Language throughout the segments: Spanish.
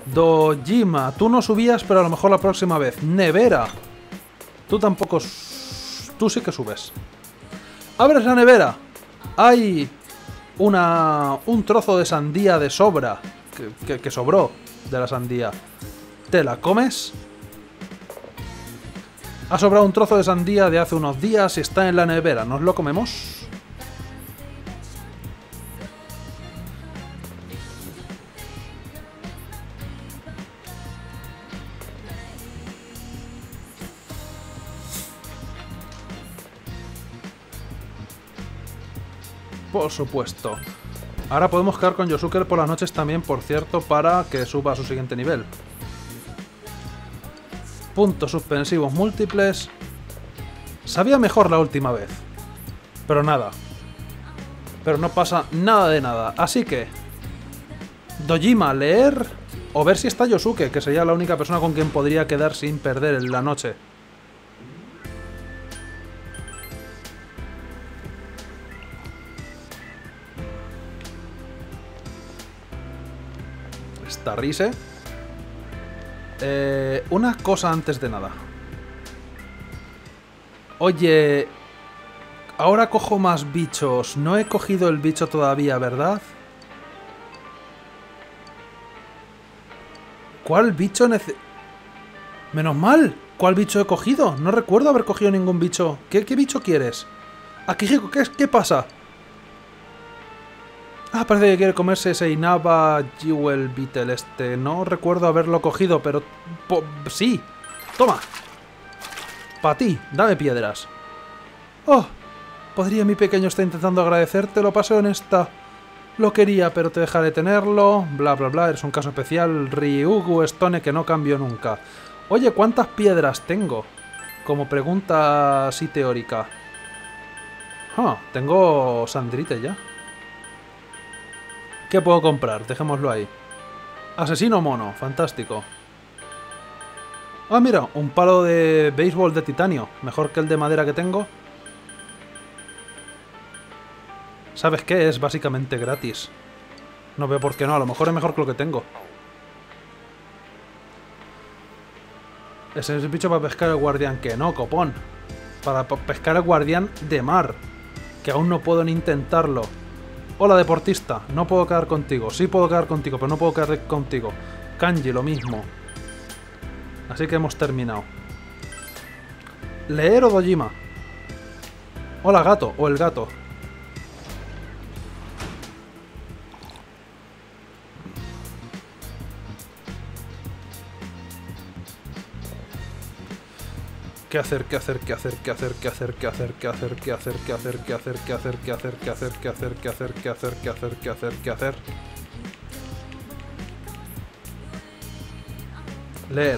Dojima, tú no subías, pero a lo mejor la próxima vez. Nevera. Tú tampoco... Tú sí que subes. Abres la nevera. Hay un trozo de sandía de sobra. Que sobró de la sandía. ¿Te la comes? Ha sobrado un trozo de sandía de hace unos días y está en la nevera. ¿Nos lo comemos? Por supuesto. Ahora podemos quedar con Yosuke por las noches también, por cierto, para que suba a su siguiente nivel. Puntos suspensivos múltiples. Sabía mejor la última vez. Pero nada. Pero no pasa nada de nada. Así que... Dojima, leer... O ver si está Yosuke, que sería la única persona con quien podría quedar sin perder en la noche. Está Rise. Una cosa antes de nada. Oye... Ahora cojo más bichos. No he cogido el bicho todavía, ¿verdad? ¿Cuál bicho Menos mal. ¿Cuál bicho he cogido? No recuerdo haber cogido ningún bicho. ¿Qué bicho quieres? Akihiko, ¿qué pasa? Ah, parece que quiere comerse ese Inaba Jewel Beetle este. No recuerdo haberlo cogido, pero... sí. Toma. Para ti. Dame piedras. Oh. Podría mi pequeño estar intentando agradecerte. Lo pasé honesta. Lo quería, pero te dejaré tenerlo. Bla, bla, bla. Eres un caso especial. Ryugu Stone que no cambio nunca. Oye, ¿cuántas piedras tengo? Como pregunta así teórica. Ah, tengo Sandrite ya. ¿Qué puedo comprar? Dejémoslo ahí. Asesino mono. Fantástico. Ah, mira. Un palo de béisbol de titanio. Mejor que el de madera que tengo. ¿Sabes qué? Es básicamente gratis. No veo por qué no. A lo mejor es mejor que lo que tengo. Ese es el bicho para pescar el guardián. Que no, copón. Para pescar el guardián de mar. Que aún no puedo ni intentarlo. Hola, deportista. No puedo quedar contigo. Sí puedo quedar contigo, pero no puedo quedar contigo. Kanji, lo mismo. Así que hemos terminado. Leer o Dojima. Hola, gato. O el gato. ¿Qué hacer? ¿Qué hacer? ¿Qué hacer? ¿Qué hacer? ¿Qué hacer? ¿Qué hacer? ¿Qué hacer? ¿Qué hacer? ¿Qué hacer? ¿Qué hacer? ¿Qué hacer? ¿Qué hacer? ¿Qué hacer? ¿Qué hacer? ¿Qué hacer? ¿Qué hacer? ¿Qué hacer? ¿Qué hacer? ¿Qué hacer? Leer.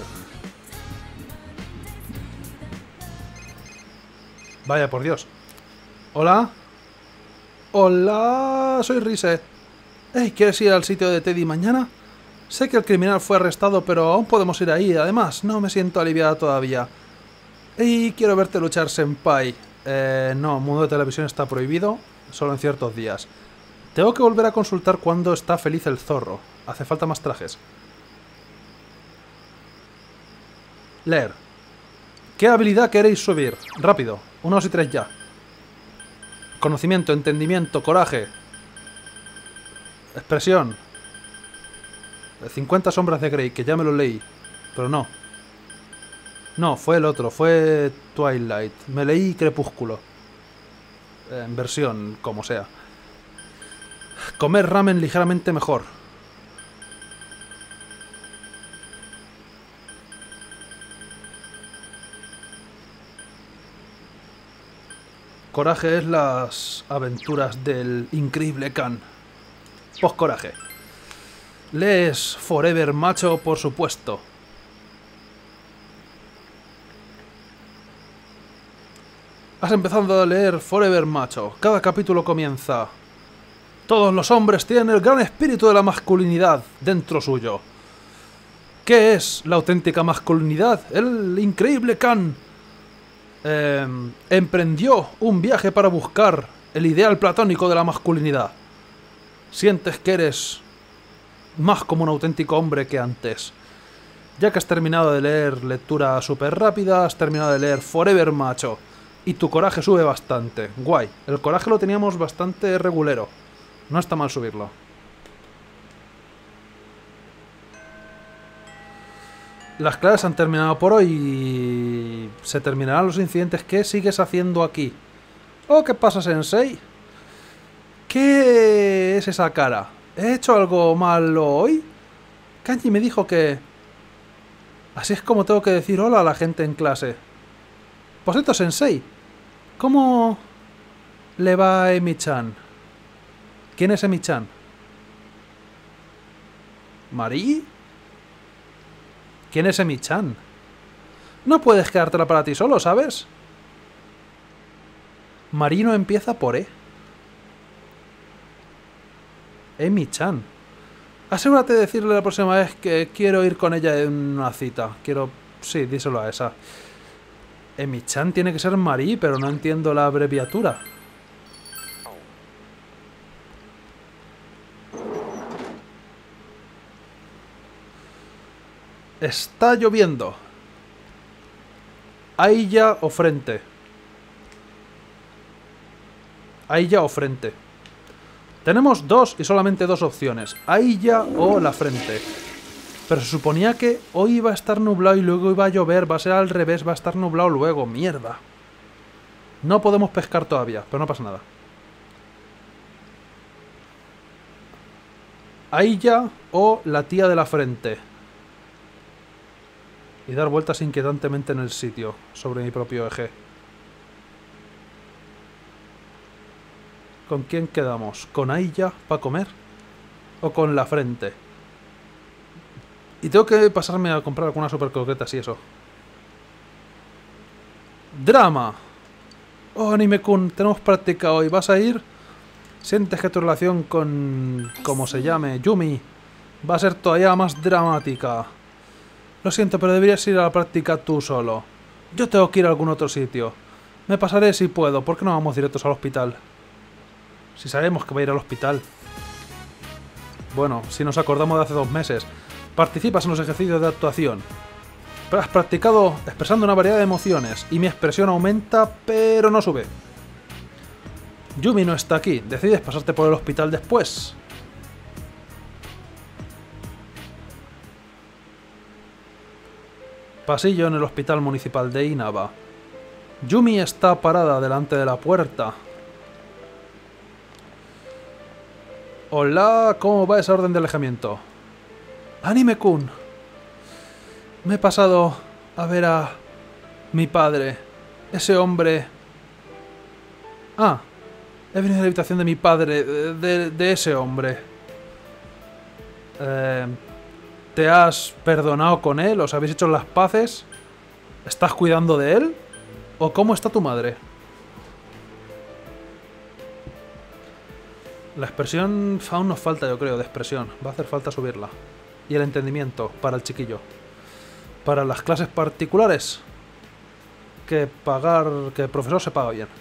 Vaya por Dios. Hola. Hola, soy Rise. Hey, ¿quieres ir al sitio de Teddy mañana? Sé que el criminal fue arrestado, pero aún podemos ir ahí. Además, no me siento aliviada todavía. Y quiero verte luchar, senpai. No, mundo de televisión está prohibido, solo en ciertos días. Tengo que volver a consultar cuándo está feliz el zorro. Hace falta más trajes. Leer. ¿Qué habilidad queréis subir? Rápido. 1, 2 y 3 ya. Conocimiento, entendimiento, coraje. Expresión. 50 sombras de Grey, que ya me lo leí. Pero no. No, fue el otro, fue Twilight. Me leí Crepúsculo. En versión, como sea. Comer ramen ligeramente mejor. Coraje es las aventuras del increíble Khan. Post-coraje. Lees Forever Macho, por supuesto. Has empezado a leer Forever Macho. Cada capítulo comienza. Todos los hombres tienen el gran espíritu de la masculinidad dentro suyo. ¿Qué es la auténtica masculinidad? El increíble Khan emprendió un viaje para buscar el ideal platónico de la masculinidad. Sientes que eres más como un auténtico hombre que antes. Ya que has terminado de leer lectura súper rápida, has terminado de leer Forever Macho. Y tu coraje sube bastante. Guay. El coraje lo teníamos bastante regulero. No está mal subirlo. Las clases han terminado por hoy y se terminarán los incidentes. ¿Qué sigues haciendo aquí? Oh, ¿qué pasa, Sensei? ¿Qué es esa cara? ¿He hecho algo malo hoy? Kanji me dijo que... Así es como tengo que decir hola a la gente en clase. Por cierto, Sensei, ¿cómo le va a Emi-chan? ¿Quién es Emi-chan? ¿Marí? ¿Quién es Emi-chan? No puedes quedártela para ti solo, ¿sabes? Marí no empieza por E. Emi-chan. Asegúrate de decirle la próxima vez que quiero ir con ella en una cita. Quiero... Sí, díselo a esa. Emi-chan tiene que ser Marí, pero no entiendo la abreviatura. Está lloviendo. Aiya o frente. Aiya o frente. Tenemos dos y solamente dos opciones. Aiya o la frente. Pero se suponía que hoy iba a estar nublado y luego iba a llover. Va a ser al revés, va a estar nublado luego. Mierda. No podemos pescar todavía, pero no pasa nada. Aiya o la tía de la frente. Y dar vueltas inquietantemente en el sitio, sobre mi propio eje. ¿Con quién quedamos? ¿Con Aiya para comer? ¿O con la frente? Y tengo que pasarme a comprar algunas super croquetas y eso. ¡Drama! Oh, Anime-kun, tenemos práctica hoy. ¿Vas a ir? Sientes que tu relación con... como se llame, Yumi, va a ser todavía más dramática. Lo siento, pero deberías ir a la práctica tú solo. Yo tengo que ir a algún otro sitio. Me pasaré si puedo. ¿Por qué no vamos directos al hospital? Si sabemos que va a ir al hospital. Bueno, si nos acordamos de hace 2 meses. Participas en los ejercicios de actuación. Has practicado expresando una variedad de emociones. Y mi expresión aumenta, pero no sube. Yumi no está aquí. ¿Decides pasarte por el hospital después? Pasillo en el hospital municipal de Inaba. Yumi está parada delante de la puerta. Hola, ¿cómo va esa orden de alejamiento? Anime-kun. Me he pasado a ver a mi padre. Ese hombre... Ah, he venido a la habitación de mi padre, de ese hombre. ¿Te has perdonado con él? ¿Os habéis hecho las paces? ¿Estás cuidando de él? ¿O cómo está tu madre? La expresión aún nos falta, yo creo, de expresión. Va a hacer falta subirla. Y el entendimiento para el chiquillo. Para las clases particulares, que el profesor se paga bien.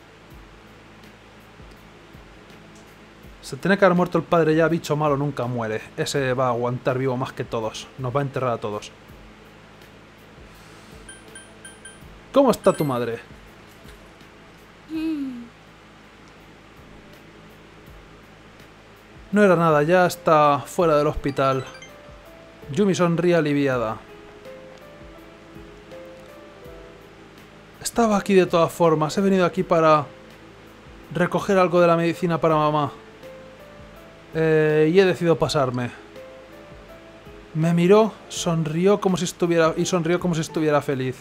Se tiene que haber muerto el padre ya, bicho malo nunca muere. Ese va a aguantar vivo más que todos. Nos va a enterrar a todos. ¿Cómo está tu madre? No era nada, ya está fuera del hospital. Yumi sonríe aliviada. Estaba aquí de todas formas. He venido aquí para recoger algo de la medicina para mamá. Y he decidido pasarme. Me miró, sonrió como si estuviera feliz.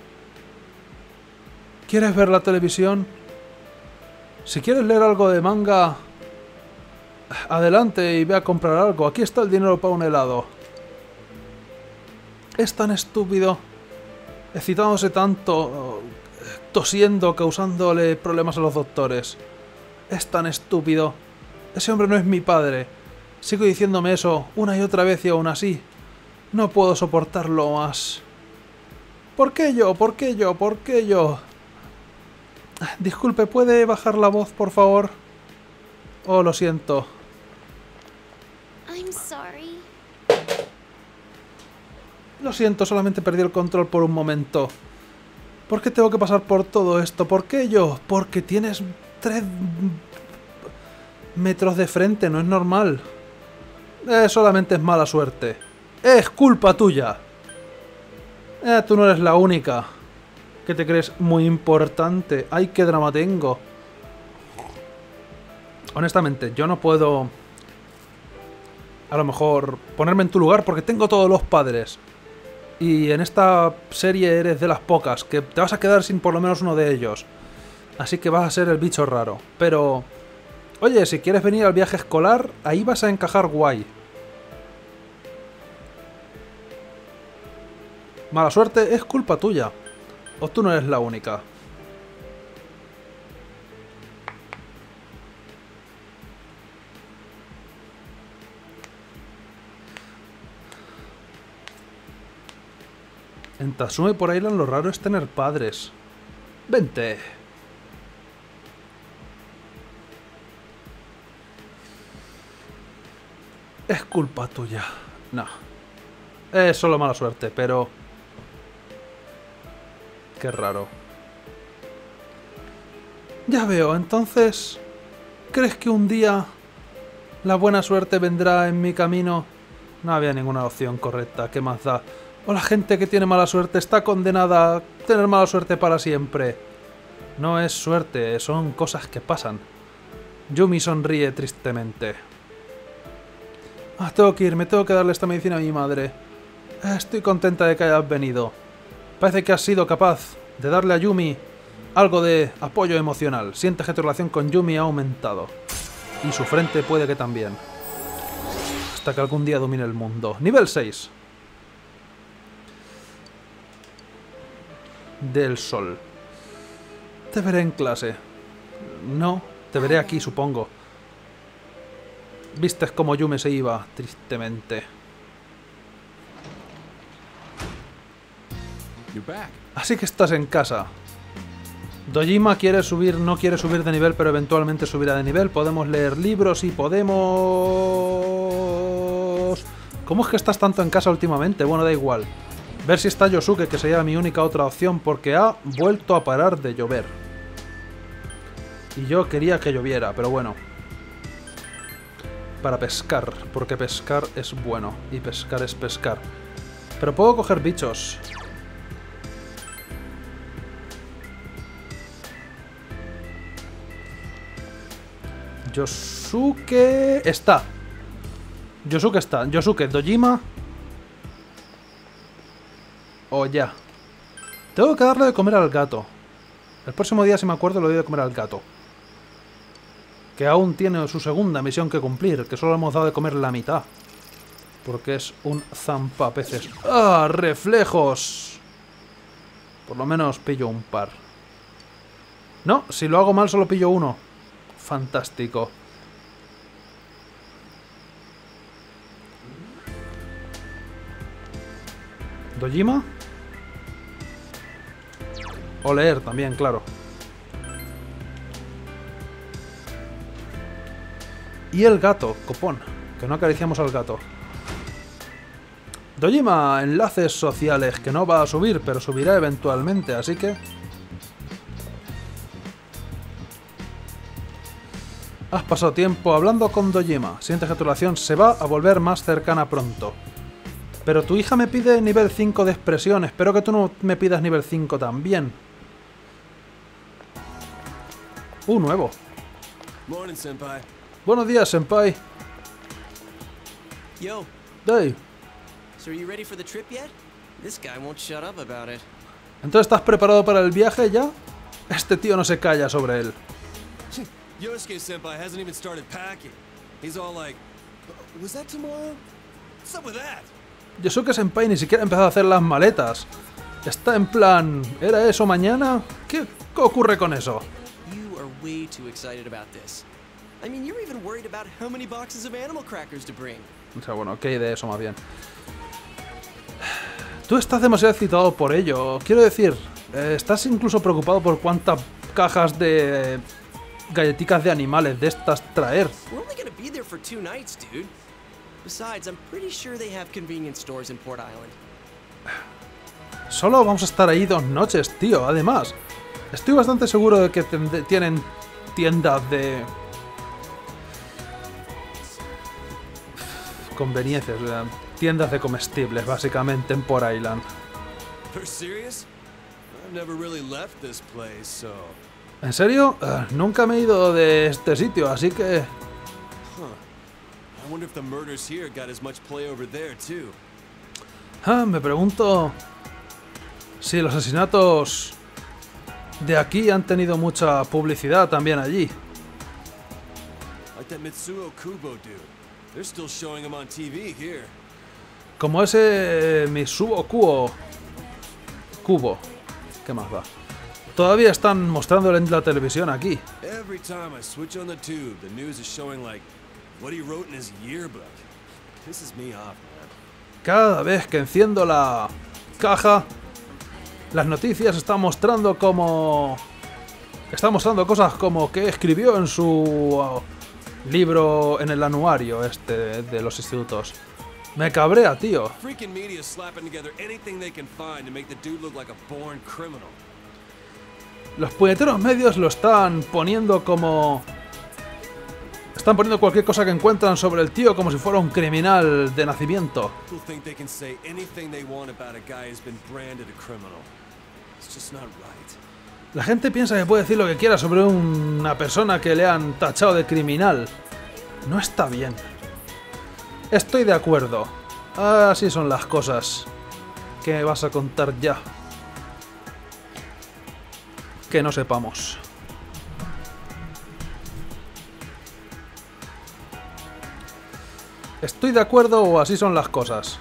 ¿Quieres ver la televisión? Si quieres leer algo de manga, adelante y ve a comprar algo. Aquí está el dinero para un helado. Es tan estúpido, excitándose tanto, tosiendo, causándole problemas a los doctores. Es tan estúpido. Ese hombre no es mi padre. Sigo diciéndome eso una y otra vez y aún así no puedo soportarlo más. ¿Por qué yo? ¿Por qué yo? ¿Por qué yo? Disculpe, ¿puede bajar la voz, por favor? Oh, lo siento. I'm sorry. Lo siento, solamente perdí el control por un momento. ¿Por qué tengo que pasar por todo esto? ¿Por qué yo? Porque tienes 3 metros de frente, no es normal. Solamente es mala suerte. ¡Es culpa tuya! Tú no eres la única. Que te crees muy importante. ¡Ay, qué drama tengo! Honestamente, yo no puedo... a lo mejor ponerme en tu lugar porque tengo todos los padres. Y en esta serie eres de las pocas que te vas a quedar sin por lo menos uno de ellos. Así que vas a ser el bicho raro. Pero... oye, si quieres venir al viaje escolar, ahí vas a encajar guay. Mala suerte es culpa tuya. O tú no eres la única. En Tatsumi por Island lo raro es tener padres. Vente. Es culpa tuya. No. Es solo mala suerte, pero... qué raro. Ya veo, entonces... ¿crees que un día la buena suerte vendrá en mi camino? No había ninguna opción correcta, ¿qué más da? O la gente que tiene mala suerte está condenada a tener mala suerte para siempre. No es suerte, son cosas que pasan. Yumi sonríe tristemente. Tengo que irme, tengo que darle esta medicina a mi madre. Estoy contenta de que hayas venido. Parece que has sido capaz de darle a Yumi algo de apoyo emocional. Sientes que tu relación con Yumi ha aumentado. Y su frente puede que también. Hasta que algún día domine el mundo. Nivel 6. Del sol. Te veré en clase. No, te veré aquí, supongo. Vistes como Yume se iba, tristemente. Así que estás en casa. Dojima quiere subir, no quiere subir de nivel, pero eventualmente subirá de nivel. Podemos leer libros y podemos... ¿Cómo es que estás tanto en casa últimamente? Bueno, da igual. Ver si está Yosuke, que sería mi única otra opción, porque ha vuelto a parar de llover. Y yo quería que lloviera, pero bueno. Para pescar, porque pescar es bueno. Y pescar es pescar. Pero puedo coger bichos. Yosuke... está. Yosuke está. Yosuke, Dojima... oh, ya. Tengo que darle de comer al gato. El próximo día, si me acuerdo, le doy de comer al gato. Que aún tiene su segunda misión que cumplir, que solo hemos dado de comer la mitad. Porque es un zampapeces. ¡Ah! ¡Reflejos! Por lo menos pillo un par. No, si lo hago mal solo pillo uno. Fantástico. ¿Dojima? O leer también, claro. Y el gato, copón. Que no acariciamos al gato. Dojima, enlaces sociales, que no va a subir, pero subirá eventualmente, así que... has pasado tiempo hablando con Dojima. Sientes que tu relación se va a volver más cercana pronto. Pero tu hija me pide nivel 5 de expresión. Espero que tú no me pidas nivel 5 también. Nuevo. Morning, senpai. Buenos días, senpai. Yo. Hey. So are you ready for the trip yet? This guy won't shut up about it. ¿Entonces estás preparado para el viaje ya? Este tío no se calla sobre él. Yosuke senpai hasn't even started packing. He's all like, was that tomorrow? What's up with that? Yosuke senpai ni siquiera ha empezado a hacer las maletas. Está en plan, ¿era eso mañana? ¿Qué ocurre con eso? You are way too excited about this. I mean, you're even worried about how many boxes of animal crackers to bring. O sea, bueno, ¿qué de eso más bien? Tú estás demasiado excitado por ello. Quiero decir, estás incluso preocupado por cuántas cajas de galletitas de animales de estas traer. We're only gonna be there for 2 nights, dude. Besides, I'm pretty sure they have convenience stores in Port Island. Solo vamos a estar ahí 2 noches, tío. Además, estoy bastante seguro de que tienen tiendas de conveniencias, o sea, tiendas de comestibles, básicamente, en Port Island. For serious? I've never really left this place, so... ¿En serio? Nunca me he ido de este sitio, así que... I wonder if the murders here got as much play over there, too. Me pregunto si los asesinatos de aquí han tenido mucha publicidad también allí. Like that Mitsuo Kubo dude. They're still showing him on TV here. Como ese Mitsuo Kubo. ¿Qué más va? Todavía están mostrándolo en la televisión aquí. Every time I switch on the tube, the news is showing like what he wrote in his yearbook. Pisses me off, man. Cada vez que enciendo la caja, las noticias están mostrando como... Están mostrando cosas como que escribió en su libro, en el anuario este de los institutos. Me cabrea, tío. Freaking media slapping together anything they can find to make the dude look like a born criminal. Los puñeteros medios lo están poniendo como... Están poniendo cualquier cosa que encuentran sobre el tío como si fuera un criminal de nacimiento. People think they can say anything they want about a guy who's been branded a criminal. It's just not right. La gente piensa que puede decir lo que quiera sobre una persona que le han tachado de criminal. No está bien. Estoy de acuerdo. Así son las cosas. ¿Qué me vas a contar ya? Que no sepamos. ¿Estoy de acuerdo o así son las cosas?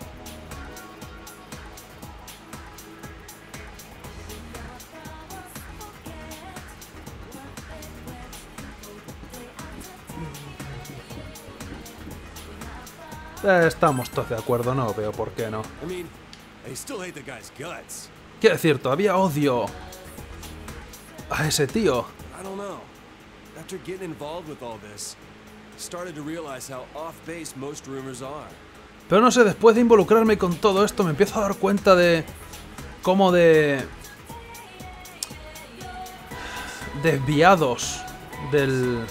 Estamos todos de acuerdo, no veo por qué no. I mean, I still hate the guy's guts. Quiero decir, todavía odio a ese tío. I don't know. After getting involved with all this, I started to realize how off base most rumors are. Pero no sé, después de involucrarme con todo esto me empiezo a dar cuenta de cómo de desviados del...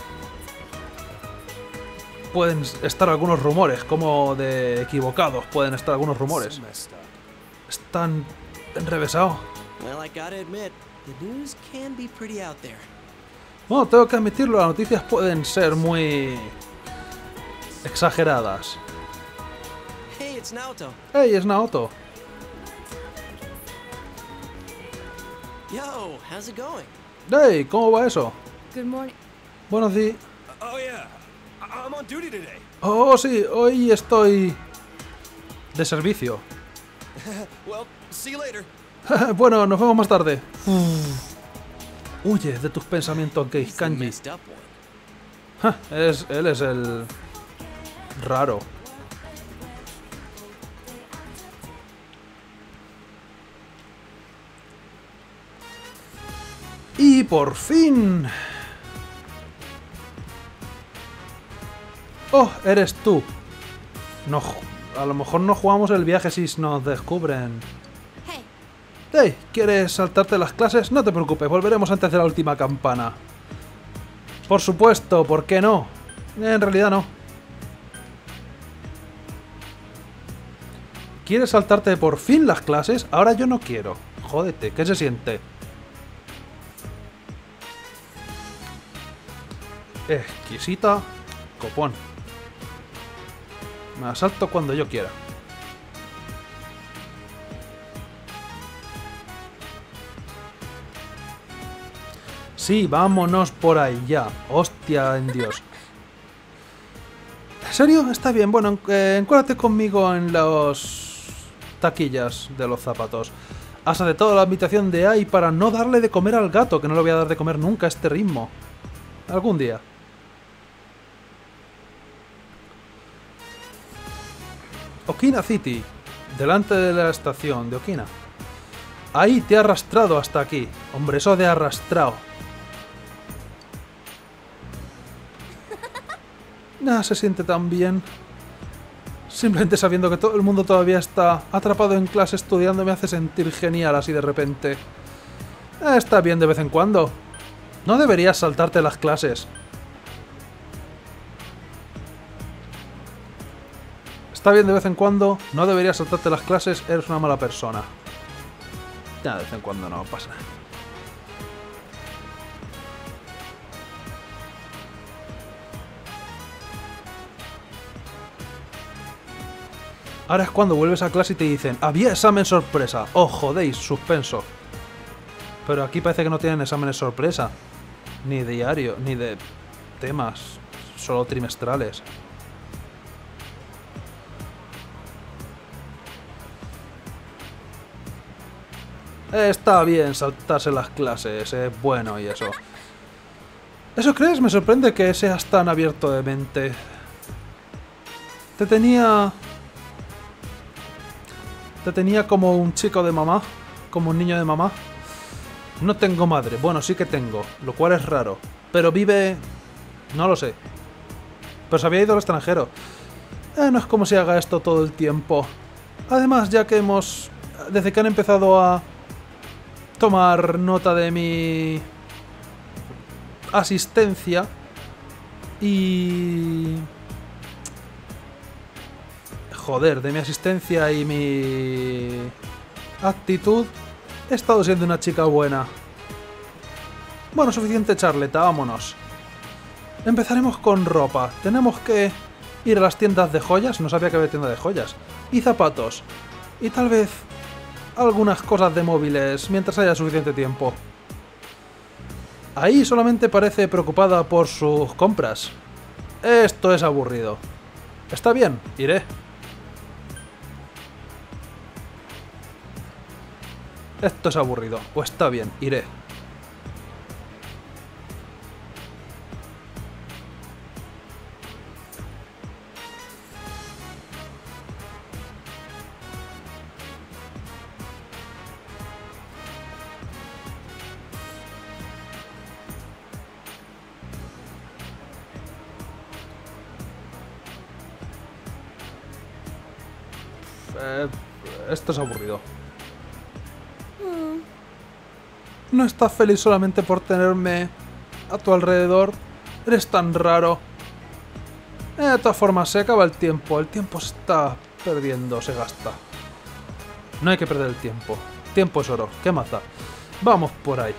Pueden estar algunos rumores, como de equivocados pueden estar algunos rumores. So messed up. Están enrevesados. Well, I gotta admit, the news can be pretty out there. Bueno, tengo que admitirlo, las noticias pueden ser muy exageradas. Hey, it's Naoto. ¡Hey, es Naoto! Yo, how's it going? ¡Hey! ¿Cómo va eso? Good morning. Buenos días. Oh yeah, I'm on duty today. Oh, sí, hoy estoy de servicio. Well, see you later. Bueno, nos vemos más tarde. Huye de tus pensamientos gays, He's the Kanji. messed up one. Él es el raro. Y por fin... Oh, eres tú. No, a lo mejor no jugamos el viaje si nos descubren. Hey, Hey, ¿quieres saltarte las clases? No te preocupes, volveremos antes de la última campana. Por supuesto, ¿por qué no? En realidad no. ¿Quieres saltarte por fin las clases? Ahora yo no quiero. Jódete, ¿qué se siente? Exquisita. Copón. Me asalto cuando yo quiera. Sí, vámonos por ahí ya. Hostia en Dios. ¿En serio? Está bien. Bueno, encuérdate conmigo en los taquillas de los zapatos. Asa de toda la habitación de ahí para no darle de comer al gato, que no le voy a dar de comer nunca a este ritmo. Algún día. Okina City, delante de la estación de Okina. Ahí te ha arrastrado hasta aquí. Hombre, eso de arrastrado. Se siente tan bien. Simplemente sabiendo que todo el mundo todavía está atrapado en clase estudiando me hace sentir genial así de repente. Está bien de vez en cuando. No deberías saltarte las clases. Está bien de vez en cuando, no deberías saltarte las clases, eres una mala persona. Ya de vez en cuando no pasa nada. Ahora es cuando vuelves a clase y te dicen había examen sorpresa. Oh, jodéis, suspenso. Pero aquí parece que no tienen exámenes sorpresa. Ni diario, ni de temas. Solo trimestrales. Está bien saltarse las clases, es bueno y eso. ¿Eso crees? Me sorprende que seas tan abierto de mente. Te tenía como un chico de mamá, como un niño de mamá. No tengo madre, bueno, sí que tengo, lo cual es raro. Pero vive... no lo sé. Pero se había ido al extranjero. No es como si haga esto todo el tiempo. Además, ya que hemos... desde que han empezado a tomar nota de mi asistencia y... joder, de mi asistencia y mi actitud, he estado siendo una chica buena. Bueno, suficiente charleta, vámonos. Empezaremos con ropa. Tenemos que ir a las tiendas de joyas, no sabía que había tienda de joyas, y zapatos. Y tal vez algunas cosas de móviles, mientras haya suficiente tiempo. Ahí solamente parece preocupada por sus compras. Esto es aburrido. Está bien, iré. Esto es aburrido. O está bien, iré. Esto es aburrido. No estás feliz solamente por tenerme a tu alrededor. Eres tan raro. De todas formas, se acaba el tiempo. El tiempo se está perdiendo, se gasta. No hay que perder el tiempo. Tiempo es oro. ¿Qué más da? Vamos por ahí.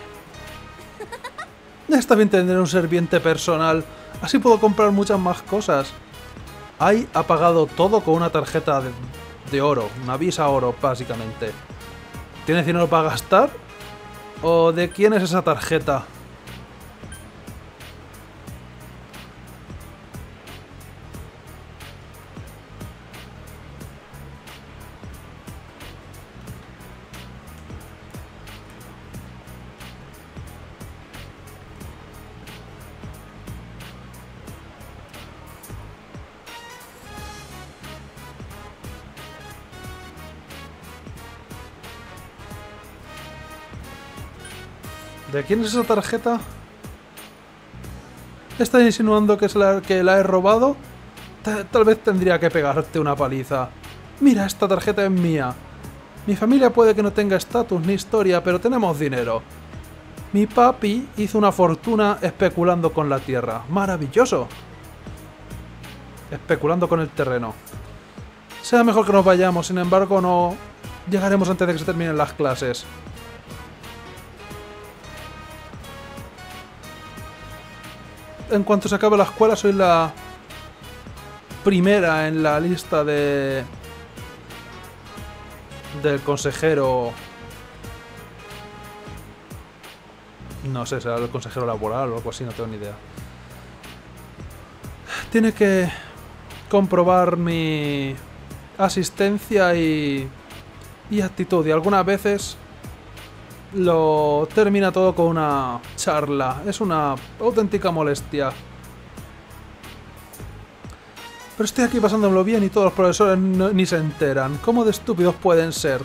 Está bien tener un serviente personal. Así puedo comprar muchas más cosas. Ai ha pagado todo con una tarjeta de oro. Una Visa oro, básicamente. ¿Tienes dinero para gastar? ¿O de quién es esa tarjeta? ¿De quién es esa tarjeta? ¿Estás insinuando que la he robado? Tal vez tendría que pegarte una paliza. Mira, esta tarjeta es mía. Mi familia puede que no tenga estatus ni historia, pero tenemos dinero. Mi papi hizo una fortuna especulando con la tierra. ¡Maravilloso! Especulando con el terreno. Será mejor que nos vayamos, sin embargo no llegaremos antes de que se terminen las clases. En cuanto se acabe la escuela, soy la primera en la lista del consejero. No sé, será el consejero laboral o algo así, no tengo ni idea. Tiene que comprobar mi asistencia y actitud. Y algunas veces lo termina todo con una charla. Es una auténtica molestia. Pero estoy aquí pasándomelo bien y todos los profesores ni se enteran. ¿Cómo de estúpidos pueden ser?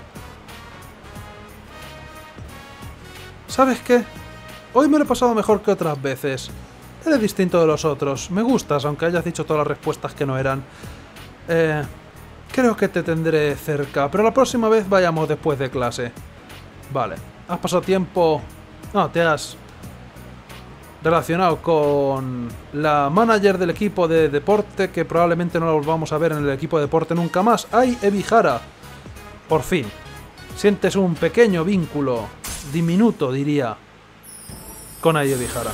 ¿Sabes qué? Hoy me lo he pasado mejor que otras veces. Eres distinto de los otros. Me gustas, aunque hayas dicho todas las respuestas que no eran. Creo que te tendré cerca, pero la próxima vez vayamos después de clase. Vale. Has pasado tiempo... No, te has relacionado con la manager del equipo de deporte, que probablemente no la volvamos a ver en el equipo de deporte nunca más. ¡Ai Ebihara! Por fin. Sientes un pequeño vínculo, diminuto diría, con Ai Ebihara.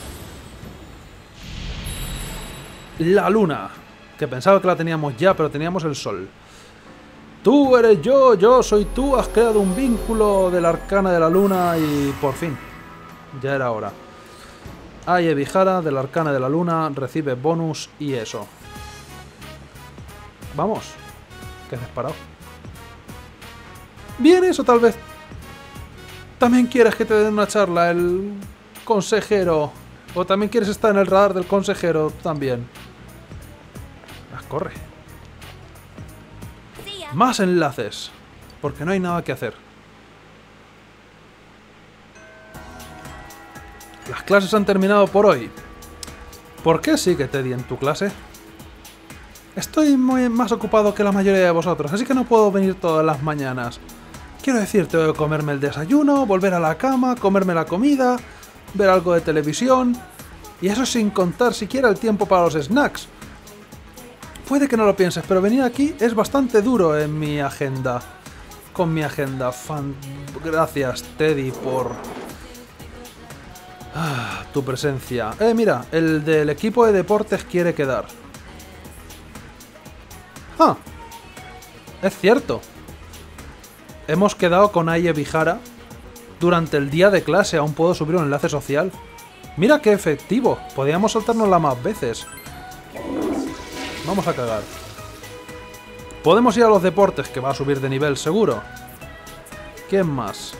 La luna. Que pensaba que la teníamos ya, pero teníamos el sol. Tú eres yo soy tú. Has creado un vínculo de la arcana de la luna y por fin. Ya era hora. Ai Ebihara de la arcana de la luna recibe bonus y eso. Vamos. ¿Qué has disparado? Bien, eso tal vez. ¿También quieres que te den una charla el consejero? ¿O también quieres estar en el radar del consejero también? Corre. Más enlaces. Porque no hay nada que hacer. Las clases han terminado por hoy. ¿Por qué sigue Teddy en tu clase? Estoy más ocupado que la mayoría de vosotros, así que no puedo venir todas las mañanas. Quiero decir, tengo que comerme el desayuno, volver a la cama, comerme la comida, ver algo de televisión... Y eso sin contar siquiera el tiempo para los snacks. Puede que no lo pienses, pero venir aquí es bastante duro en mi agenda. Con mi agenda. Gracias, Teddy, por... tu presencia. Mira, el del equipo de deportes quiere quedar. ¡Ah! Es cierto. Hemos quedado con Ai Ebihara durante el día de clase. Aún puedo subir un enlace social. Mira qué efectivo. Podríamos saltárnosla más veces. Vamos a cagar. Podemos ir a los deportes, que va a subir de nivel seguro. ¿Quién más?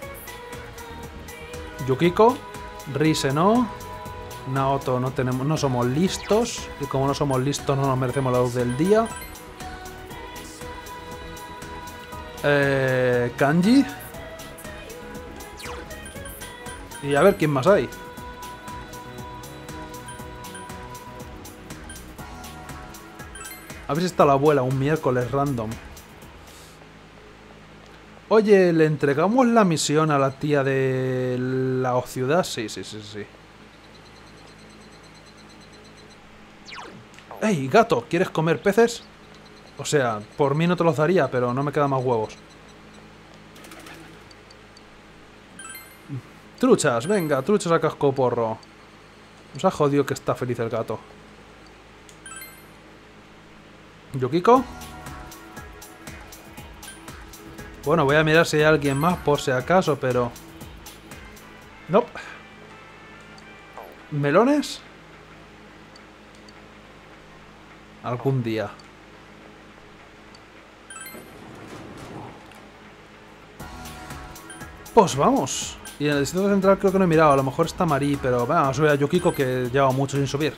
Yukiko. Rise no. Naoto no somos listos. Y como no somos listos no nos merecemos la luz del día. Kanji. Y a ver quién más hay. A ver si está la abuela un miércoles random. Oye, ¿le entregamos la misión a la tía de la ciudad? Sí. ¡Ey, gato! ¿Quieres comer peces? O sea, por mí no te los daría, pero no me quedan más huevos. Truchas, venga, truchas a cascoporro. Nos ha jodido que está feliz el gato. ¿Yukiko? Bueno, voy a mirar si hay alguien más por si acaso, pero... No. ¿Melones? Algún día. Pues vamos. Y en el distrito central creo que no he mirado. A lo mejor está Mari, pero vamos a subir a Yukiko, que lleva mucho sin subir.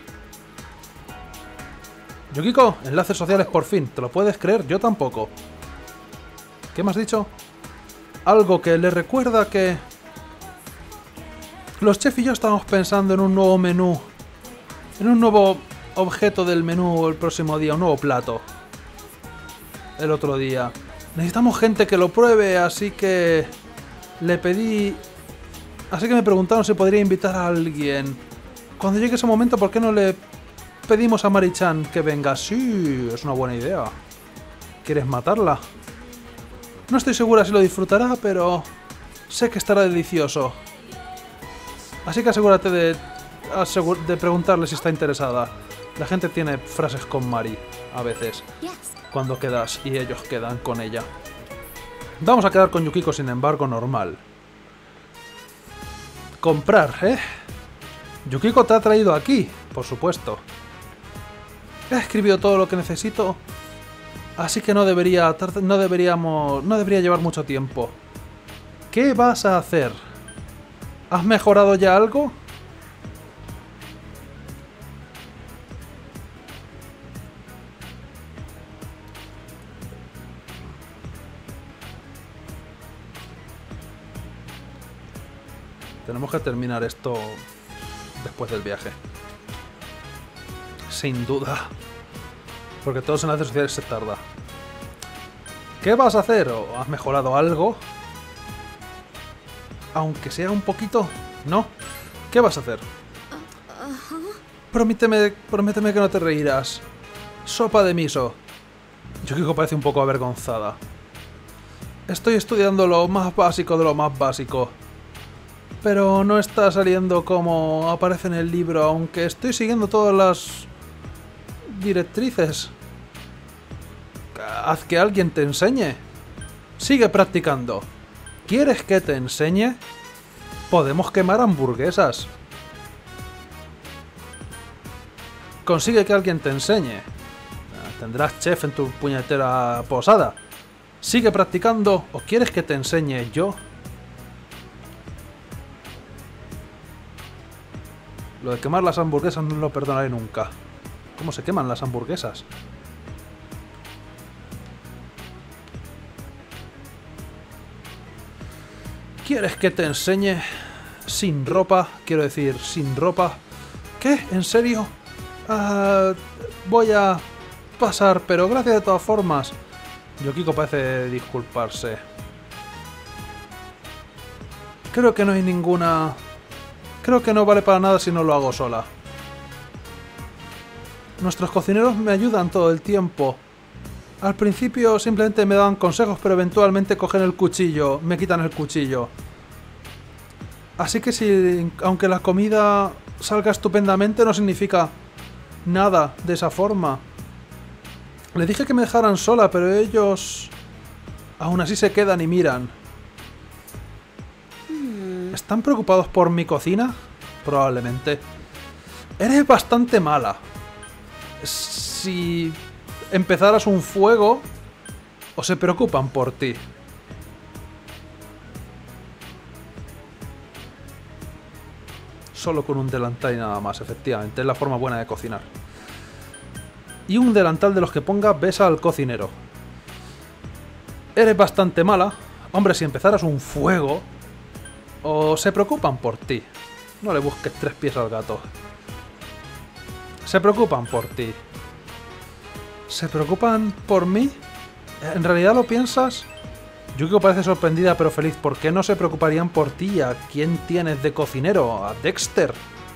Yukiko, enlaces sociales por fin. ¿Te lo puedes creer? Yo tampoco. ¿Qué me has dicho? Algo que le recuerda que... Los chefs y yo estamos pensando en un nuevo menú. En un nuevo objeto del menú el próximo día. Un nuevo plato. El otro día. Necesitamos gente que lo pruebe, así que... Le pedí... Así que me preguntaron si podría invitar a alguien. Cuando llegue ese momento, ¿por qué no le pedimos a Mari-chan que venga? Sí, es una buena idea. ¿Quieres matarla? No estoy segura si lo disfrutará, pero sé que estará delicioso. Así que asegúrate de preguntarle si está interesada. La gente tiene frases con Mari, a veces, cuando quedas y ellos quedan con ella. Vamos a quedar con Yukiko, sin embargo, normal. Comprar, ¿eh? Yukiko te ha traído aquí, por supuesto. He escrito todo lo que necesito, así que no debería llevar mucho tiempo. ¿Qué vas a hacer? ¿Has mejorado ya algo? Tenemos que terminar esto después del viaje. Sin duda. Porque todos los enlaces sociales se tarda. ¿Qué vas a hacer? ¿O has mejorado algo? Aunque sea un poquito. ¿No? ¿Qué vas a hacer? Prométeme que no te reirás. Sopa de miso. Yukiko parece un poco avergonzada. Estoy estudiando lo más básico de lo más básico. Pero no está saliendo como aparece en el libro, aunque estoy siguiendo todas las directrices. Haz que alguien te enseñe. Sigue practicando. ¿Quieres que te enseñe? Podemos quemar hamburguesas. Consigue que alguien te enseñe. Tendrás chef en tu puñetera posada. Sigue practicando. ¿O quieres que te enseñe yo? Lo de quemar las hamburguesas no lo perdonaré nunca. ¿Cómo se queman las hamburguesas? ¿Quieres que te enseñe sin ropa? Quiero decir, sin ropa. ¿Qué? ¿En serio? Voy a pasar, pero gracias de todas formas. Yukiko parece disculparse. Creo que no hay ninguna... Creo que no vale para nada si no lo hago sola. Nuestros cocineros me ayudan todo el tiempo. Al principio simplemente me dan consejos, pero eventualmente cogen el cuchillo, me quitan el cuchillo. Así que si, aunque la comida salga estupendamente, no significa nada de esa forma. Le dije que me dejaran sola, pero ellos aún así se quedan y miran. ¿Están preocupados por mi cocina? Probablemente. Eres bastante mala. Si empezaras un fuego, o se preocupan por ti. Solo con un delantal y nada más, efectivamente. Es la forma buena de cocinar. Y un delantal de los que ponga besa al cocinero. Eres bastante mala. Hombre, si empezaras un fuego... O se preocupan por ti. No le busques tres pies al gato. Se preocupan por ti. ¿Se preocupan por mí? ¿En realidad lo piensas? Yukiko parece sorprendida pero feliz. ¿Por qué no se preocuparían por ti? ¿A quién tienes de cocinero? ¿A Dexter?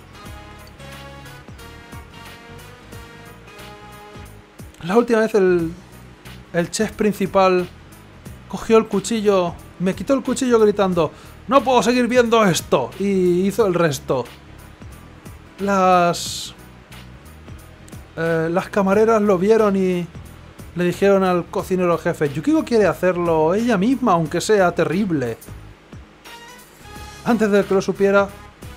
La última vez el chef principal cogió el cuchillo... Me quitó el cuchillo gritando... ¡No puedo seguir viendo esto! Y hizo el resto. Las camareras lo vieron y le dijeron al cocinero jefe: Yukiko quiere hacerlo ella misma, aunque sea terrible. Antes de que lo supiera...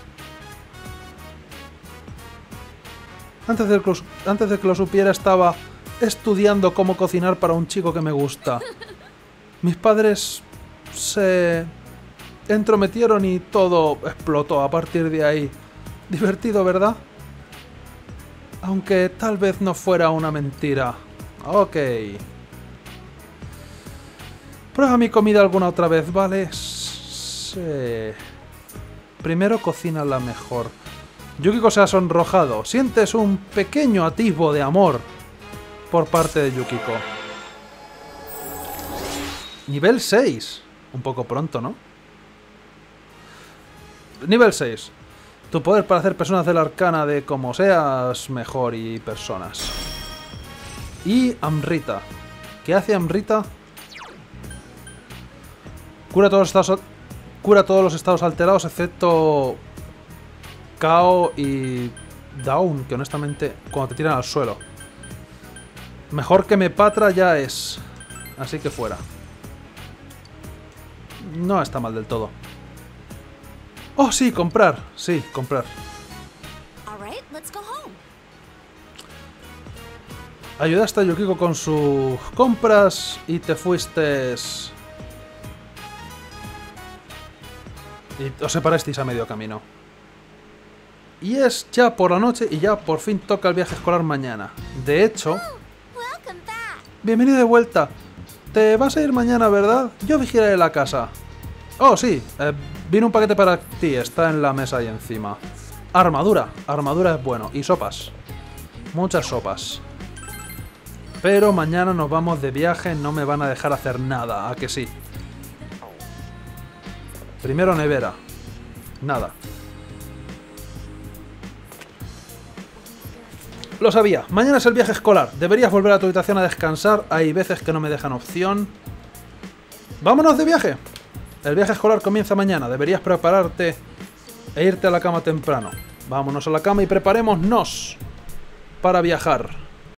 Antes de que lo supiera estaba estudiando cómo cocinar para un chico que me gusta. Mis padres se... entrometieron y todo explotó a partir de ahí. Divertido, ¿verdad? Aunque tal vez no fuera una mentira. Ok. Prueba mi comida alguna otra vez, ¿vale? Sí. Primero cocínala mejor. Yukiko se ha sonrojado. Sientes un pequeño atisbo de amor por parte de Yukiko. Nivel 6. Un poco pronto, ¿no? Nivel 6. Tu poder para hacer personas del arcana de como seas mejor y personas. Y Amrita. ¿Qué hace Amrita? Cura todos los estados alterados excepto Kao y Down, que honestamente cuando te tiran al suelo. Mejor que me patra ya es. Así que fuera. No está mal del todo. Oh, sí, comprar. Sí, comprar. Ayudaste a Yukiko con sus compras y te fuiste... Y os separasteis a medio camino. Y es ya por la noche y ya por fin toca el viaje escolar mañana. De hecho... Bienvenido de vuelta. Te vas a ir mañana, ¿verdad? Yo vigilaré la casa. Oh, sí. Vino un paquete para ti. Está en la mesa ahí encima. Armadura. Armadura es bueno. Y sopas. Muchas sopas. Pero mañana nos vamos de viaje, no me van a dejar hacer nada, ¿a que sí? Primero nevera. Nada. Lo sabía. Mañana es el viaje escolar. Deberías volver a tu habitación a descansar. Hay veces que no me dejan opción. ¡Vámonos de viaje! El viaje escolar comienza mañana. Deberías prepararte e irte a la cama temprano. Vámonos a la cama y preparémonos para viajar.